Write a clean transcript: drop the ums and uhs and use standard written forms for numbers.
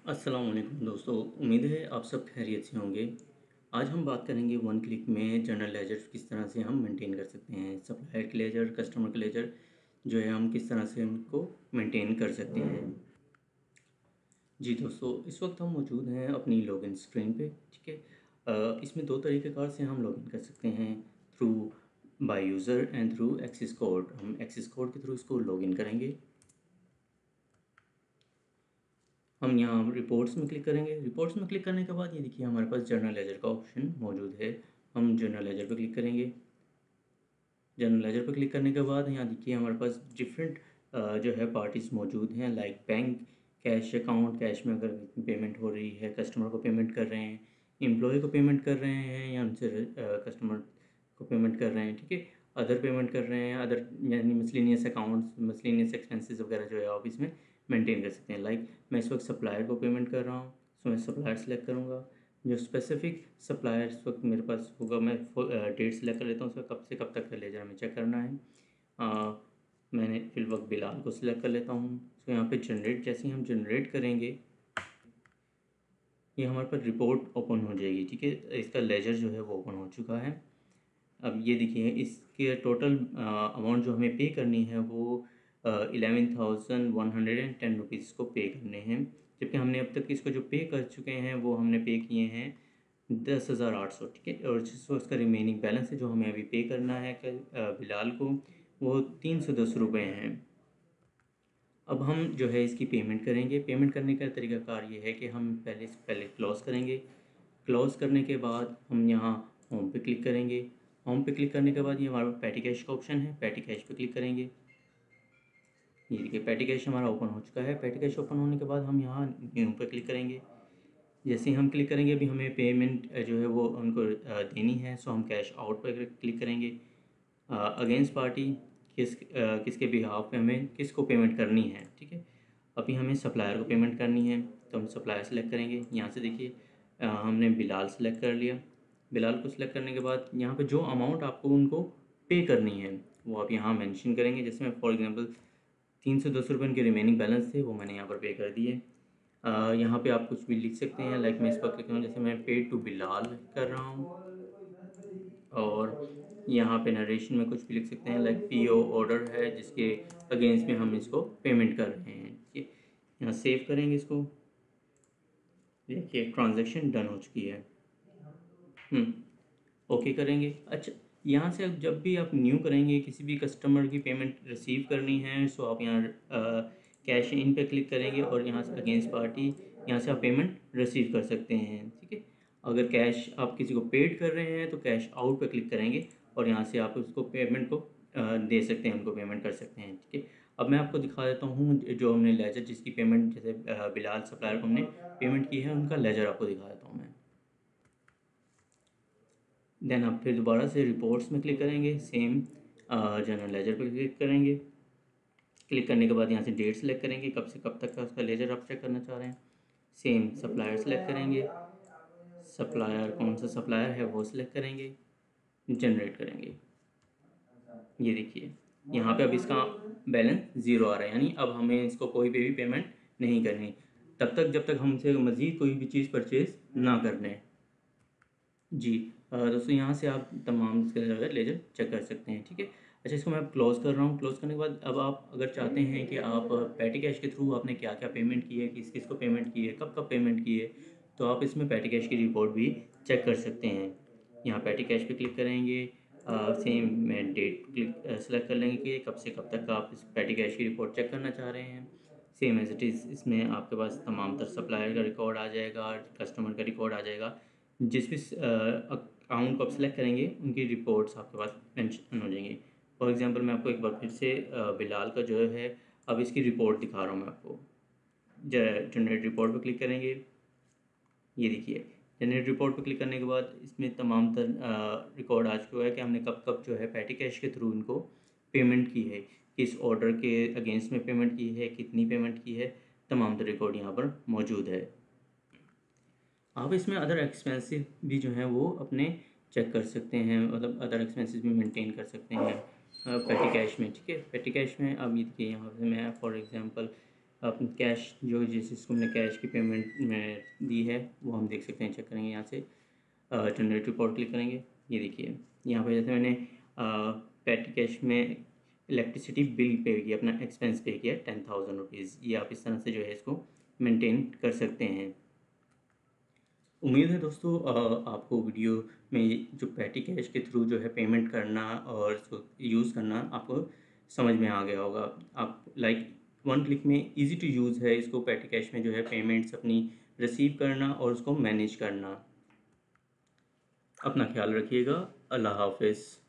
अस्सलाम वालेकुम दोस्तों। उम्मीद है आप सब खैरियत से होंगे। आज हम बात करेंगे वन क्लिक में जनरल लेजर किस तरह से हम मेंटेन कर सकते हैं। सप्लायर के लेजर, कस्टमर के लेजर जो है हम किस तरह से उनको मेंटेन कर सकते हैं। जी दोस्तों, इस वक्त हम मौजूद हैं अपनी लॉगिन स्क्रीन पे। ठीक है। इसमें दो तरीक़ेकार से हम लॉगिन कर सकते हैं, through by user and through access code. हम एक्सेस कोड के थ्रू इसको लॉगिन करेंगे। हम यहाँ रिपोर्ट्स में क्लिक करेंगे। रिपोर्ट्स में क्लिक करने के बाद ये देखिए हमारे पास जनरल लेजर का ऑप्शन मौजूद है। हम जनरल लेजर पर क्लिक करेंगे। जनरल लेजर पर क्लिक करने के बाद यहाँ देखिए हमारे पास डिफरेंट जो है पार्टीज़ मौजूद हैं, like bank, cash account, cash में अगर पेमेंट हो रही है, कस्टमर को पेमेंट कर रहे हैं, एम्प्लॉय को पेमेंट कर रहे हैं या उनसे कस्टमर को पेमेंट कर रहे हैं। ठीक है। अदर पेमेंट कर रहे हैं, अदर यानी मिसलिनियस अकाउंट्स, मिसलिनियस एक्सपेंसेस वगैरह जो है आप इसमें मेंटेन कर सकते हैं। लाइक मैं इस वक्त सप्लायर को पेमेंट कर रहा हूँ, सो मैं सप्लायर सेलेक्ट करूँगा। जो स्पेसिफिक सप्लायर इस वक्त मेरे पास होगा, मैं डेट सेलेक्ट कर लेता हूँ, उसका कब से कब तक का लेजर हमें चेक करना है। मैंने फिल वक्त बिलाल को सिलेक्ट कर लेता हूँ। सो यहाँ पे जनरेट, जैसे ही हम जनरेट करेंगे ये हमारे पास रिपोर्ट ओपन हो जाएगी। ठीक है। इसका लेजर जो है वो ओपन हो चुका है। अब ये देखिए इसके टोटल अमाउंट जो हमें पे करनी है वो 11,110 रुपीज़ को पे करने हैं, जबकि हमने अब तक इसको जो पे कर चुके हैं वो हमने पे किए हैं 10,800। ठीक है। और जिस उसका रिमेनिंग बैलेंस है जो हमें अभी पे करना है बिलाल को, वो 310 रुपये हैं। अब हम जो है इसकी पेमेंट करेंगे। पेमेंट करने का तरीकाकार ये है कि हम पहले क्लोज़ करेंगे। क्लोज़ करने के बाद हम यहाँ होम पे क्लिक करेंगे। होम पे क्लिक करने के बाद ये हमारा पैटी कैश का ऑप्शन है, पैटी कैश पे क्लिक करेंगे। ये देखिए पैटी कैश हमारा ओपन हो चुका है। पैटी कैश ओपन होने के बाद हम यहाँ न्यू पे क्लिक करेंगे। जैसे ही हम क्लिक करेंगे अभी हमें पेमेंट जो है वो उनको देनी है, सो हम कैश आउट पर क्लिक करेंगे। अगेंस्ट पार्टी किसके बिहाफ पे हमें किसको पेमेंट करनी है। ठीक है। अभी हमें सप्लायर को पेमेंट करनी है, तो हम सप्लायर सेलेक्ट करेंगे। यहाँ से देखिए हमने बिलाल सेलेक्ट कर लिया। बिलाल को सिलेक्ट करने के बाद यहाँ पे जो अमाउंट आपको उनको पे करनी है वो आप यहाँ मेंशन करेंगे। जैसे मैं फॉर एग्जांपल 310 रुपये उनके रिमेनिंग बैलेंस थे, वो मैंने यहाँ पर पे कर दिए। यहाँ पे आप कुछ भी लिख सकते हैं, लाइक मैं इस पर क्लिक करूँ, जैसे मैं पे टू बिलाल कर रहा हूँ। और यहाँ पे नरेशन में कुछ भी लिख सकते हैं, लाइक पीओ ऑर्डर है जिसके अगेंस्ट में हम इसको पेमेंट कर रहे हैं। ठीक है। यहाँ सेव करेंगे इसको। देखिए ट्रांजैक्शन डन हो चुकी है। ओके करेंगे। अच्छा, यहाँ से अब जब भी आप न्यू करेंगे, किसी भी कस्टमर की पेमेंट रिसीव करनी है, सो आप यहाँ कैश इन पे क्लिक करेंगे और यहाँ से अगेंस्ट पार्टी, यहाँ से आप पेमेंट रिसीव कर सकते हैं। ठीक है। अगर कैश आप किसी को पेड कर रहे हैं तो कैश आउट पे क्लिक करेंगे और यहाँ से आप उसको पेमेंट को दे सकते हैं, उनको पेमेंट कर सकते हैं। ठीक है। अब मैं आपको दिखा देता हूँ जो हमने लेजर जिसकी पेमेंट, जैसे बिलाल सप्लायर को हमने पेमेंट की है, उनका लेजर आपको दिखा देता हूँ मैं। देन आप फिर दोबारा से रिपोर्ट्स में क्लिक करेंगे, सेम जनरल लेजर पर क्लिक करेंगे। क्लिक करने के बाद यहाँ से डेट सेलेक्ट करेंगे, कब से कब तक का उसका लेजर आप चेक करना चाह रहे हैं। सेम सप्लायर सेलेक्ट करेंगे, सप्लायर कौन सा सप्लायर है वो सिलेक्ट करेंगे, जनरेट करेंगे। ये देखिए यहाँ पे अब इसका बैलेंस ज़ीरो आ रहा है, यानी अब हमें इसको कोई भी पेमेंट नहीं करनी तब तक जब तक हमसे मज़ीद कोई भी चीज़ परचेज़ ना कर लें। जी दोस्तों, यहाँ से आप तमाम इसके लेजर चेक कर सकते हैं। ठीक है। अच्छा, इसको मैं क्लोज़ कर रहा हूँ। क्लोज़ करने के बाद अब आप अगर चाहते हैं कि आप पैटी कैश के थ्रू आपने क्या क्या पेमेंट की है, किस किस को पेमेंट की है, कब कब पेमेंट की है, तो आप इसमें पैटी कैश की रिपोर्ट भी चेक कर सकते हैं। यहाँ पैटी कैश पे क्लिक करेंगे। सेम में डेट क्लिक सेलेक्ट कर लेंगे कि कब से कब तक आप इस पैटी कैश की रिपोर्ट चेक करना चाह रहे हैं। सेम एज इट इज़ इसमें आपके पास तमाम तर सप्लायर का रिकॉर्ड आ जाएगा, कस्टमर का रिकॉर्ड आ जाएगा। जिस भी अकाउंट को आप सेलेक्ट करेंगे उनकी रिपोर्ट्स आपके पास मेंशन हो जाएंगी। फॉर एग्जांपल मैं आपको एक बार फिर से बिलाल का जो है अब इसकी रिपोर्ट दिखा रहा हूँ मैं आपको। जनरेट रिपोर्ट पर क्लिक करेंगे। ये देखिए जनरेट रिपोर्ट पर क्लिक करने के बाद इसमें तमाम तर रिकॉर्ड आ चुका है कि हमने कब कब जो है पैटी कैश के थ्रू इनको पेमेंट की है, किस ऑर्डर के अगेंस्ट में पेमेंट की है, कितनी पेमेंट की है, तमाम तर रिकॉर्ड यहाँ पर मौजूद है। आप इसमें अदर एक्सपेंसेस भी जो हैं वो अपने चेक कर सकते हैं, मतलब अदर एक्सपेंसेस भी मेंटेन कर सकते हैं पेटी कैश में। ठीक है। पेटी कैश में अब ये देखिए यहाँ पे मैं फॉर एग्जांपल अपनी कैश जो जिसको हमने कैश की पेमेंट में दी है वो हम देख सकते हैं, चेक करेंगे यहाँ से। जनरेट रिपोर्ट क्लिक करेंगे, ये देखिए यहाँ पे जैसे मैंने पेटी कैश में इलेक्ट्रिसिटी बिल पे किया, अपना एक्सपेंस पे किया 10,000 रुपीज़। ये आप इस तरह से जो है इसको मेंटेन कर सकते हैं। उम्मीद है दोस्तों आपको वीडियो में जो पेटी कैश के थ्रू जो है पेमेंट करना और इसको यूज़ करना आपको समझ में आ गया होगा। आप लाइक वन क्लिक में इजी टू यूज़ है इसको पेटी कैश में जो है पेमेंट्स अपनी रिसीव करना और उसको मैनेज करना। अपना ख्याल रखिएगा। अल्लाह हाफिज़।